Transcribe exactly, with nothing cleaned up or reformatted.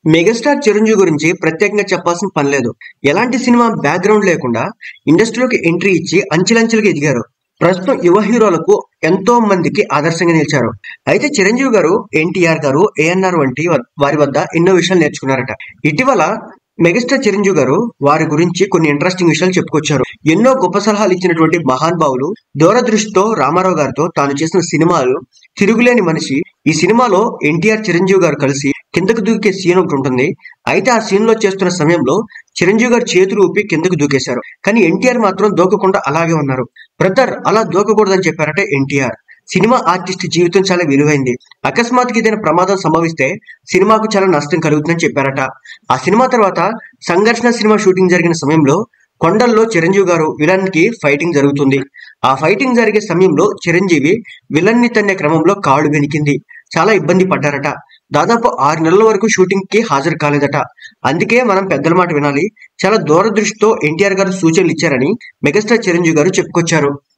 Megastar Chiranjeevi గురించి ప్రత్యేకంగా చెప్పాల్సిన పని లేదు. ఎలాంటి సినిమా బ్యాక్గ్రౌండ్ లేకుండా ఇండస్ట్రీలోకి ఎంట్రీ ఇచ్చి అంచెలంచెలుగా ఎదిగారు. ప్రస్తుతం యువ హీరోలకు ఎంతో మందికి ఆదర్శంగా నిలిచారు. అయితే చిరంజీవి గారు, ఎన్టీఆర్ గారు, ఏఎన్ఆర్ వంటి వ- వారి వద్ద ఎన్నో విషయాలు నేర్చుకున్నారట. ఇటీవల మెగాస్టార్ చిరంజీవి గారు వారి గురించి కొన్ని ఇంట్రెస్టింగ్ విషయాలు చెప్పుకొచ్చారు. ఎన్నో గొప్ప సలహాలు ఇచ్చినటువంటి మహానుభావులు, దూరదృష్టితో రామారావు గారితో తాను చేసిన సినిమాలు తిరుగులేని మనిషి. ఈ సినిమాలో ఎన్టీఆర్ చిరంజీవి గారు కలిసి కిందకు దూకే సీన్ ఒకటి ఉంటుంది. అయితే ఆ సీన్ లో చేస్తున్న సమయంలో చిరంజీవి గారు చేతులు ఊపి కిందకు దూకేశారు. కానీ ఎన్టీఆర్ మాత్రం దూకకుండా అలాగే ఉన్నారు. బ్రదర్, అలా దూకకూడదని చెప్పారట ఎన్టీఆర్. సినిమా ఆర్టిస్ట్ జీవితం చాలా విలువైంది. అకస్మాత్తుగా ఏదైనా ప్రమాదం సంభవిస్తే సినిమాకు చాలా నష్టం కలుగుతుందని చెప్పారట. ఆ సినిమా తర్వాత సంఘర్షణ సినిమా షూటింగ్ జరిగిన సమయంలో కొండల్లో చిరంజీవి గారు విలన్ కి ఫైటింగ్ జరుగుతుంది. ఆ ఫైటింగ్ జరిగే సమయంలో చిరంజీవి విలన్ ని తన్నే క్రమంలో కాళ్ళు బెనికింది. చాలా ఇబ్బంది పడ్డారట. దాదాపు ఆరు నెలల వరకు షూటింగ్ కి హాజరు కాలేదట. అందుకే మనం పెద్దల మాట వినాలి. చాలా దూరదృష్టితో ఎన్టీఆర్ గారు సూచనలు ఇచ్చారని మెగాస్టార్ చిరంజీవి గారు చెప్పుకొచ్చారు.